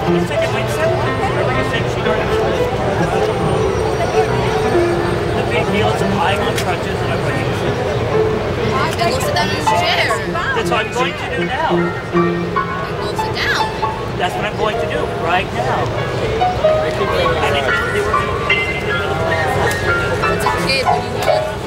It's like a big set. Remember you said she already the big deal is applying on crutches and everybody uses it. Then go sit down in his chair. That's what I'm going to do now. Then go sit down. That's what I'm going to do right now. And they were It's a kid, what do you want?